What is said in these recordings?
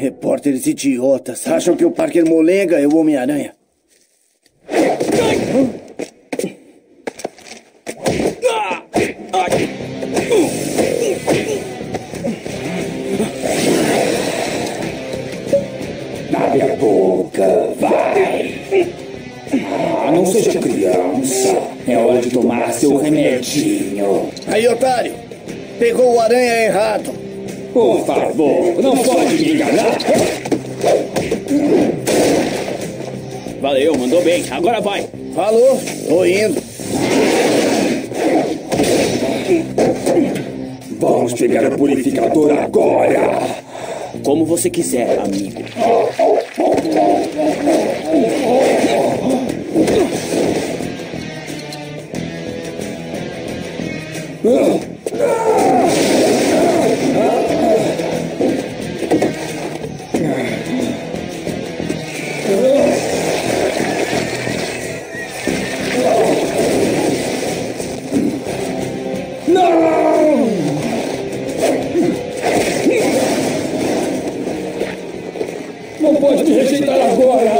Repórteres idiotas. Acham que o Parker Molenga é o Homem-Aranha. Abre a boca, vai. Não seja criança. É hora de tomar seu remedinho. Aí, otário. Pegou o aranha errado. Por favor, não pode me enganar. Valeu, mandou bem. Agora vai. Falou, tô indo. Vamos pegar o purificador agora. Como você quiser, amigo. Não pode me rejeitar agora.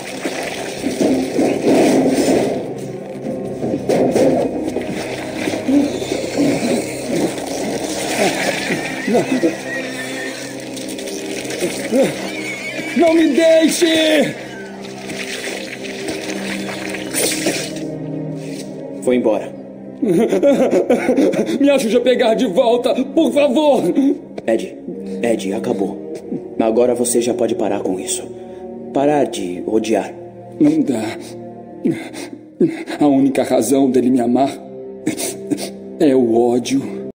Não me deixe! Foi embora. Me ajude a pegar de volta, por favor! Ed, acabou. Agora você já pode parar com isso. Parar de odiar. Não dá. A única razão dele me amar é o ódio.